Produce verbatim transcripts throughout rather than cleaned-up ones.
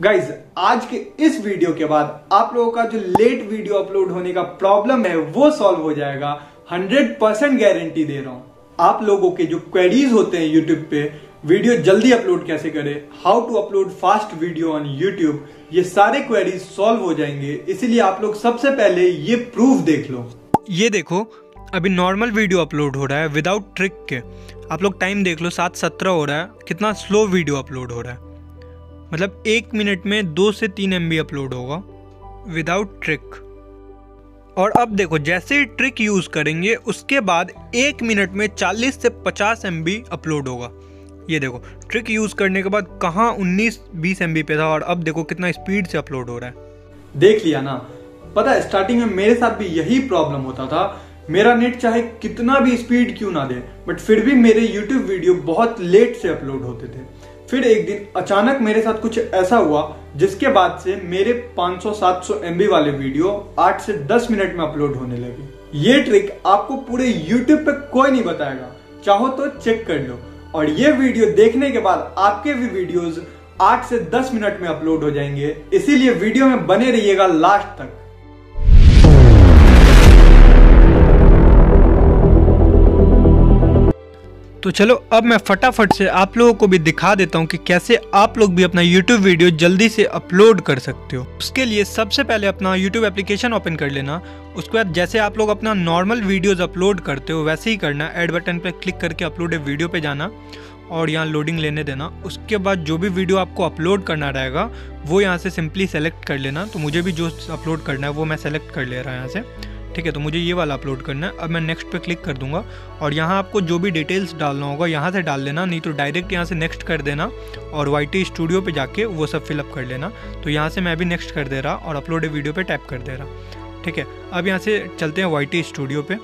Guys आज के इस वीडियो के बाद आप लोगों का जो लेट वीडियो अपलोड होने का प्रॉब्लम है वो सॉल्व हो जाएगा। हंड्रेड परसेंट गारंटी दे रहा हूं। आप लोगों के जो क्वेरीज होते हैं यूट्यूब पे वीडियो जल्दी अपलोड कैसे करें, how to upload fast video on YouTube, ये सारे क्वेरीज सॉल्व हो जाएंगे। इसीलिए आप लोग सबसे पहले ये प्रूफ देख लो। ये देखो अभी नॉर्मल वीडियो अपलोड हो रहा है विदाउट ट्रिक के। आप लोग टाइम देख लो, सात सत्रह हो रहा है। कितना स्लो वीडियो अपलोड हो रहा है, मतलब एक मिनट में दो से तीन एम बी अपलोड होगा विदाउट ट्रिक। और अब देखो जैसे ही ट्रिक यूज़ करेंगे उसके बाद एक मिनट में चालीस से पचास एम बी अपलोड होगा। ये देखो ट्रिक यूज़ करने के बाद कहाँ उन्नीस बीस एम बी पे था और अब देखो कितना स्पीड से अपलोड हो रहा है। देख लिया ना। पता है स्टार्टिंग में मेरे साथ भी यही प्रॉब्लम होता था। मेरा नेट चाहे कितना भी स्पीड क्यों ना दे बट फिर भी मेरे यूट्यूब वीडियो बहुत लेट से अपलोड होते थे। फिर एक दिन अचानक मेरे साथ कुछ ऐसा हुआ जिसके बाद से मेरे पाँच सौ सात सौ एम बी वाले वीडियो आठ से दस मिनट में अपलोड होने लगे। ये ट्रिक आपको पूरे यूट्यूब पे कोई नहीं बताएगा, चाहो तो चेक कर लो। और ये वीडियो देखने के बाद आपके भी वीडियोस आठ से दस मिनट में अपलोड हो जाएंगे। इसीलिए वीडियो में बने रहिएगा लास्ट तक। तो चलो अब मैं फटाफट से आप लोगों को भी दिखा देता हूँ कि कैसे आप लोग भी अपना YouTube वीडियो जल्दी से अपलोड कर सकते हो। उसके लिए सबसे पहले अपना YouTube एप्लीकेशन ओपन कर लेना। उसके बाद जैसे आप लोग अपना नॉर्मल वीडियोस अपलोड करते हो वैसे ही करना। ऐड बटन पे क्लिक करके अपलोड वीडियो पे जाना और यहाँ लोडिंग लेने देना। उसके बाद जो भी वीडियो आपको अपलोड करना रहेगा वो यहाँ से सिंपली सेलेक्ट कर लेना। तो मुझे भी जो अपलोड करना है वो मैं सेलेक्ट कर ले रहा हूँ यहाँ से, ठीक है। तो मुझे ये वाला अपलोड करना है। अब मैं नेक्स्ट पे क्लिक कर दूंगा और यहाँ आपको जो भी डिटेल्स डालना होगा यहाँ से डाल लेना, नहीं तो डायरेक्ट यहाँ से नेक्स्ट कर देना और वाई टी स्टूडियो पे जाके वो सब फिलअप कर लेना। तो यहाँ से मैं भी नेक्स्ट कर दे रहा और अपलोड वीडियो पे टैप कर दे रहा, ठीक है। अब यहाँ से चलते हैं वाई टी स्टूडियो पे।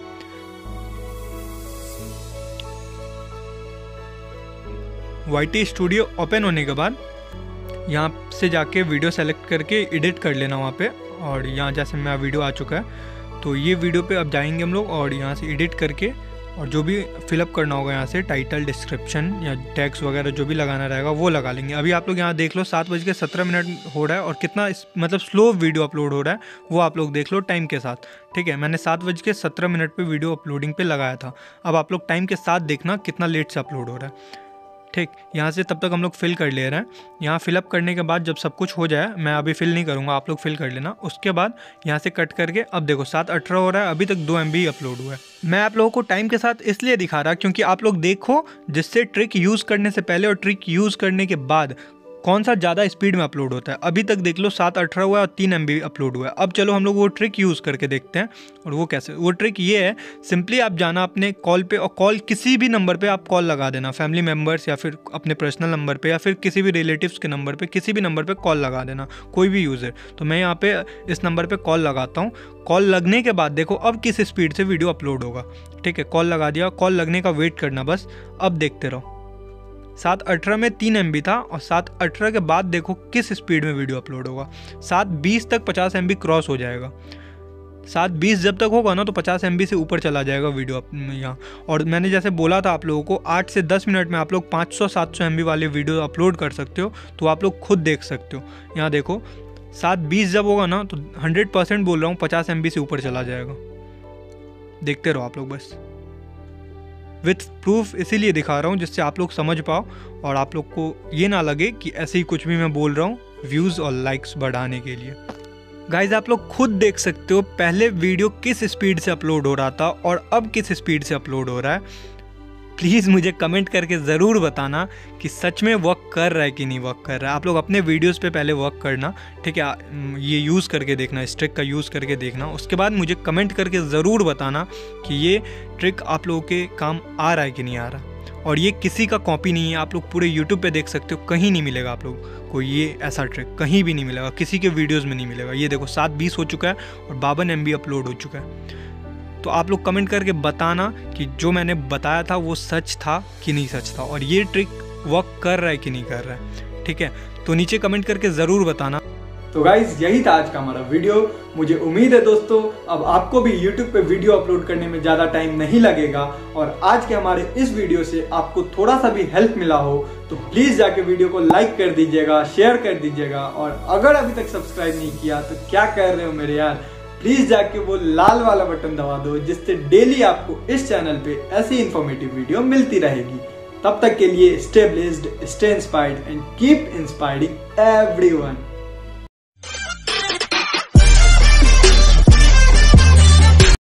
वाई टी स्टूडियो ओपन होने के बाद यहाँ से जाके वीडियो सेलेक्ट करके एडिट कर लेना वहाँ पे। और यहाँ जैसे मेरा वीडियो आ चुका है तो ये वीडियो पे अब जाएंगे हम लोग और यहाँ से एडिट करके और जो भी फिलअप करना होगा यहाँ से टाइटल, डिस्क्रिप्शन या टैग्स वगैरह जो भी लगाना रहेगा वो लगा लेंगे। अभी आप लोग यहाँ देख लो सात बज के सत्रह मिनट हो रहा है और कितना मतलब स्लो वीडियो अपलोड हो रहा है वो आप लोग देख लो टाइम के साथ, ठीक है। मैंने सात बज के सत्रह मिनट पर वीडियो अपलोडिंग पर लगाया था। अब आप लोग टाइम के साथ देखना कितना लेट से अपलोड हो रहा है, ठीक। यहाँ से तब तक हम लोग फिल कर ले रहे हैं। यहाँ फिलअप करने के बाद जब सब कुछ हो जाए, मैं अभी फिल नहीं करूँगा, आप लोग फिल कर लेना। उसके बाद यहाँ से कट करके अब देखो सात अठारह हो रहा है, अभी तक दो एम बी अपलोड हुआ है। मैं आप लोगों को टाइम के साथ इसलिए दिखा रहा क्योंकि आप लोग देखो जिससे ट्रिक यूज़ करने से पहले और ट्रिक यूज़ करने के बाद कौन सा ज़्यादा स्पीड में अपलोड होता है। अभी तक देख लो सात अठारह हुआ है और तीन एम बी अपलोड हुआ है। अब चलो हम लोग वो ट्रिक यूज़ करके देखते हैं। और वो कैसे, वो ट्रिक ये है, सिंपली आप जाना अपने कॉल पे और कॉल किसी भी नंबर पे आप कॉल लगा देना, फैमिली मेम्बर्स या फिर अपने पर्सनल नंबर पे या फिर किसी भी रिलेटिव्स के नंबर पे, किसी भी नंबर पे कॉल लगा देना, कोई भी यूज़र। तो मैं यहाँ पे इस नंबर पे कॉल लगाता हूँ। कॉल लगने के बाद देखो अब किस स्पीड से वीडियो अपलोड होगा, ठीक है। कॉल लगा दिया, कॉल लगने का वेट करना बस। अब देखते रहो, सात अठारह में तीन एम बी था और सात अठारह के बाद देखो किस स्पीड में वीडियो अपलोड होगा। सात बीस तक पचास एम बी क्रॉस हो जाएगा। सात बीस जब तक होगा ना तो पचास एम बी से ऊपर चला जाएगा वीडियो यहाँ। और मैंने जैसे बोला था आप लोगों को आठ से दस मिनट में आप लोग पाँच सौ सात सौ एम बी वाले वीडियो अपलोड कर सकते हो। तो आप लोग खुद देख सकते हो। यहाँ देखो सात बीस जब होगा ना तो हंड्रेड परसेंट बोल रहा हूँ पचास एम बी से ऊपर चला जाएगा। देखते रहो आप लोग बस, विथ प्रूफ इसीलिए दिखा रहा हूँ जिससे आप लोग समझ पाओ और आप लोग को ये ना लगे कि ऐसे ही कुछ भी मैं बोल रहा हूँ व्यूज़ और लाइक्स बढ़ाने के लिए। गाइज आप लोग खुद देख सकते हो पहले वीडियो किस स्पीड से अपलोड हो रहा था और अब किस स्पीड से अपलोड हो रहा है। प्लीज़ मुझे कमेंट करके ज़रूर बताना कि सच में वर्क कर रहा है कि नहीं वर्क कर रहा है। आप लोग अपने वीडियोस पे पहले वर्क करना, ठीक है। ये यूज़ करके देखना, इस ट्रिक का यूज़ करके देखना। उसके बाद मुझे कमेंट करके ज़रूर बताना कि ये ट्रिक आप लोगों के काम आ रहा है कि नहीं आ रहा। और ये किसी का कॉपी नहीं है, आप लोग पूरे यूट्यूब पे देख सकते हो, कहीं नहीं मिलेगा आप लोग को ये ऐसा ट्रिक, कहीं भी नहीं मिलेगा, किसी के वीडियोज़ में नहीं मिलेगा। ये देखो सात बीस हो चुका है और बावन एम बी अपलोड हो चुका है। तो आप लोग कमेंट करके बताना कि जो मैंने बताया था वो सच था कि नहीं सच था और ये ट्रिक वर्क कर रहा है कि नहीं कर रहा है, ठीक है। तो नीचे कमेंट करके ज़रूर बताना। तो गाइज यही था आज का हमारा वीडियो। मुझे उम्मीद है दोस्तों अब आपको भी यूट्यूब पे वीडियो अपलोड करने में ज्यादा टाइम नहीं लगेगा और आज के हमारे इस वीडियो से आपको थोड़ा सा भी हेल्प मिला हो तो प्लीज जाके वीडियो को लाइक कर दीजिएगा, शेयर कर दीजिएगा और अगर अभी तक सब्सक्राइब नहीं किया तो क्या कर रहे हो मेरे यार, प्लीज जाके वो लाल वाला बटन दबा दो जिससे डेली आपको इस चैनल पे ऐसी इंफॉर्मेटिव वीडियो मिलती रहेगी। तब तक के लिए stay blessed, stay inspired and keep inspiring everyone.